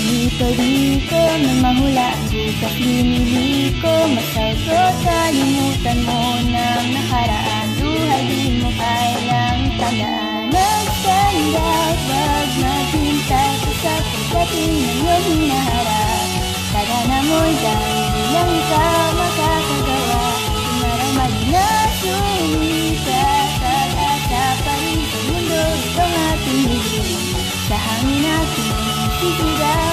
Paliko na mahula ang bukas liniliko. Masago, kalimutan mo ng nakaraan. Buhay di mo kailang tagaan. Mag-stand out, wag maghintay sa pagdating ng iyong hinaharap. Tadhana mo'y dahil lang ikaw makakagawa. Tumaramag na sumikat at asa pa rin sa mundo. Itong ating higit sa hangin natin sisigaw.